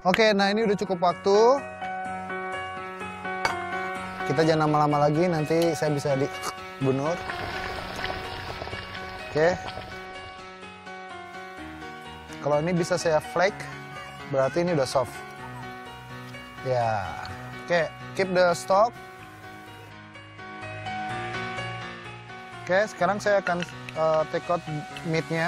Oke, nah ini udah cukup waktu. Kita jangan lama-lama lagi, nanti saya bisa dibunur. Oke. Kalau ini bisa saya flake, berarti ini udah soft. Ya, oke, keep the stock. Oke, sekarang saya akan take out meatnya.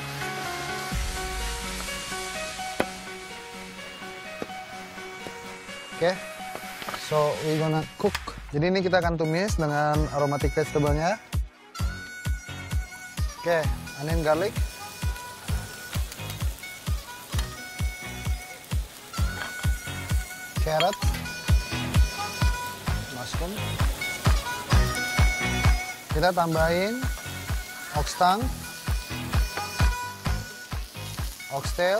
Oke, so we gonna cook. Jadi ini kita akan tumis dengan aromatic vegetable-nya. Oke, onion garlic. Carrot. Mushroom. Kita tambahin ox tongue, oxtail,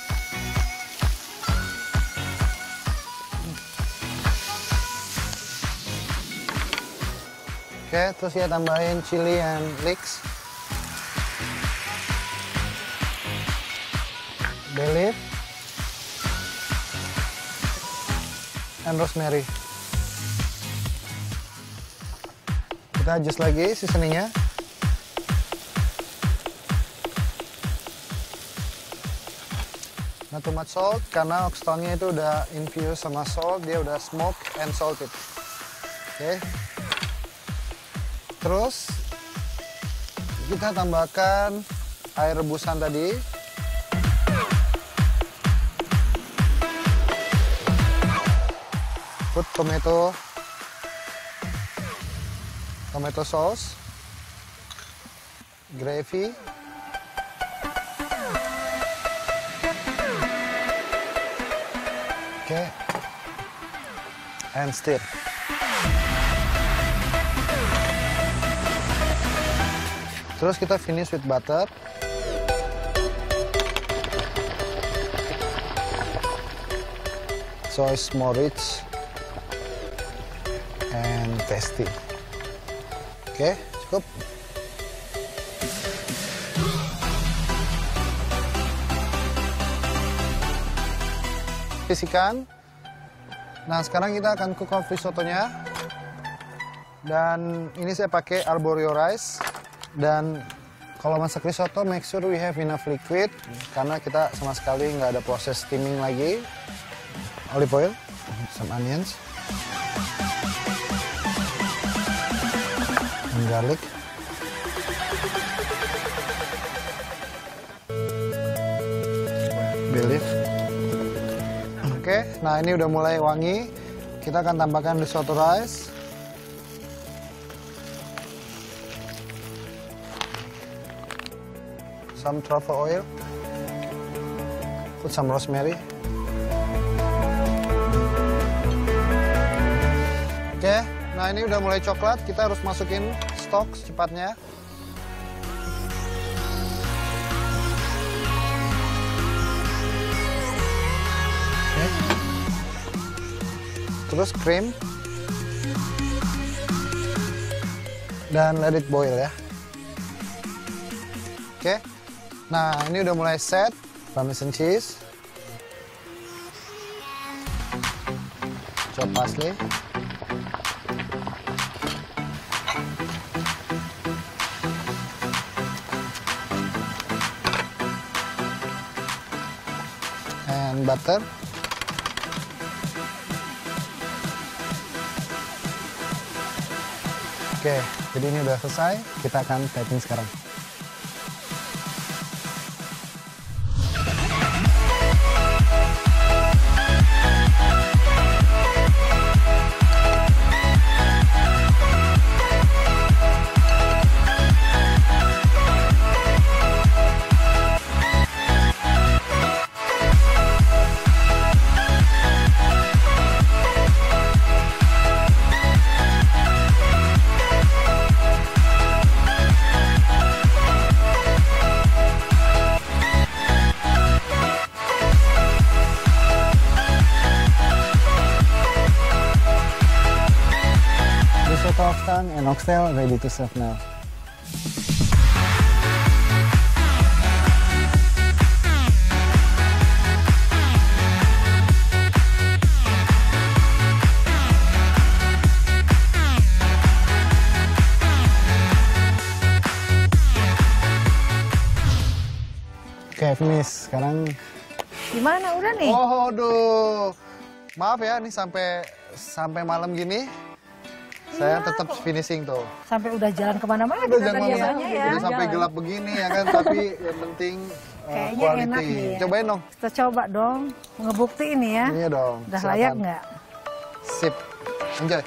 oke, terus kita tambahin chili and leeks, bay leaf, and rosemary. Kita adjust lagi seasoningnya. Not too much salt, karena oxtailnya itu udah infused sama salt, dia udah smoked and salted. Oke. Terus kita tambahkan air rebusan tadi. Put tomato sauce, gravy, okay, and stir. Terus kita finish with butter. So it's more rich and tasty. Oke, cukup. Isikan. Nah, sekarang kita akan cook off risottonya. Dan ini saya pakai arborio rice. Dan kalau masak risotto, make sure we have enough liquid. Karena kita sama sekali nggak ada proses steaming lagi. Olive oil, some onions. Garlic, bay leaf. Oke, nah ini udah mulai wangi. Kita akan tambahkan risotto rice. Some truffle oil. Put some rosemary. Oke, nah ini udah mulai coklat. Kita harus masukin stok secepatnya. Oke. Terus krim. Dan let it boil ya. Oke. Nah, ini udah mulai set. Parmesan cheese. Chopped parsley. Butter. Oke, jadi ini udah selesai. Kita akan plating sekarang. And oxtail ready to serve now. finish. Sekarang Gimana udah nih? oh, aduh. Maaf ya nih sampai malam gini. Saya tetap finishing tuh. Sampai udah jalan kemana-mana Udah kita jangan tadi kemana-mana. biasanya ya. Jadi sampai gelap begini ya kan, tapi yang penting Kayaknya quality. enak nih ya. Cobain dong. Kita coba dong, ngebuktiin nih ya. Iya dong. Udah silakan. layak nggak? Sip. Enjoy.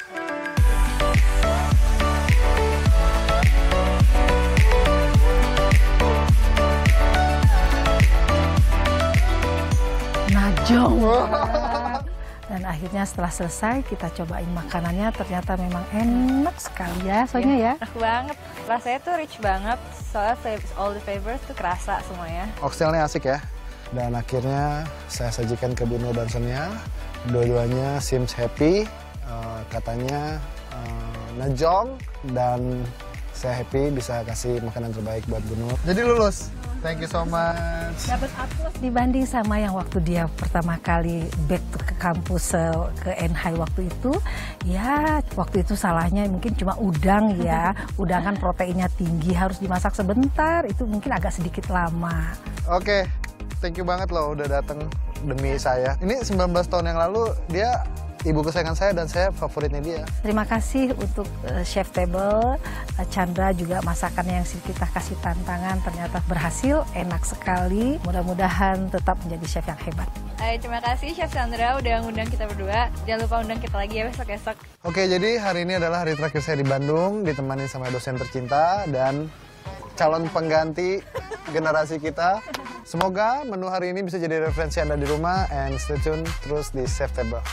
Najong. Dan akhirnya setelah selesai kita cobain makanannya, ternyata memang enak sekali ya soalnya ya. Enak banget, rasanya tuh rich banget, soalnya all the flavors tuh kerasa semuanya. Oxtailnya asik ya. Dan akhirnya saya sajikan ke Bu Nur dan Sonia. Dua-duanya seems happy. Katanya najong dan saya happy bisa kasih makanan terbaik buat Bu Nur. Jadi lulus. Thank you so much. Dapat aplaus dibanding sama yang waktu dia pertama kali back ke kampus ke NHI waktu itu. Ya waktu itu salahnya mungkin cuma udang ya. Udang kan proteinnya tinggi, harus dimasak sebentar. Itu mungkin agak sedikit lama. Oke, thank you banget loh udah datang demi saya. Ini 19 tahun yang lalu dia ibu kesayangan saya dan saya favoritnya dia. Terima kasih untuk Chef Table, Chandra juga masakan yang kita kasih tantangan ternyata berhasil, enak sekali. Mudah-mudahan tetap menjadi chef yang hebat. Terima kasih Chef Chandra udah ngundang kita berdua. Jangan lupa undang kita lagi ya besok-besok. Oke, jadi hari ini adalah hari terakhir saya di Bandung, ditemani sama dosen tercinta dan calon pengganti generasi kita. Semoga menu hari ini bisa jadi referensi Anda di rumah, and stay tune terus di Chef Table.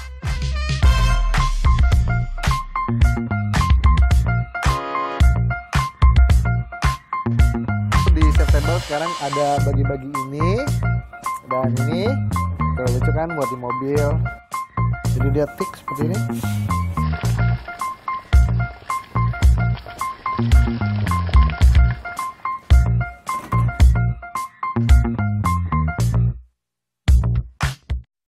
Di Chef Table sekarang ada bagi-bagi ini dan ini. Kalau lucu kan buat di mobil. Jadi dia thick seperti ini.